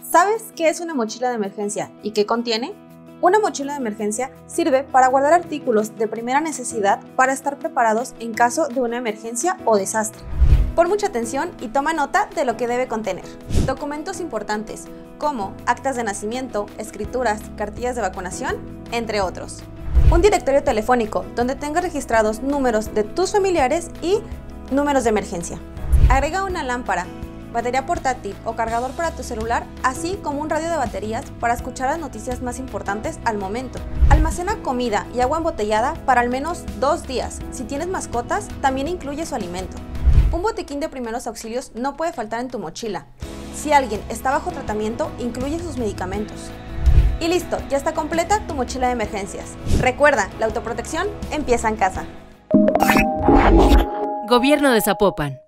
¿Sabes qué es una mochila de emergencia y qué contiene? Una mochila de emergencia sirve para guardar artículos de primera necesidad para estar preparados en caso de una emergencia o desastre. Pon mucha atención y toma nota de lo que debe contener. Documentos importantes, como actas de nacimiento, escrituras, cartillas de vacunación, entre otros. Un directorio telefónico donde tengas registrados números de tus familiares y números de emergencia. Agrega una lámpara, batería portátil o cargador para tu celular, así como un radio de baterías para escuchar las noticias más importantes al momento. Almacena comida y agua embotellada para al menos 2 días. Si tienes mascotas, también incluye su alimento. Un botiquín de primeros auxilios no puede faltar en tu mochila. Si alguien está bajo tratamiento, incluye sus medicamentos. Y listo, ya está completa tu mochila de emergencias. Recuerda, la autoprotección empieza en casa. Gobierno de Zapopan.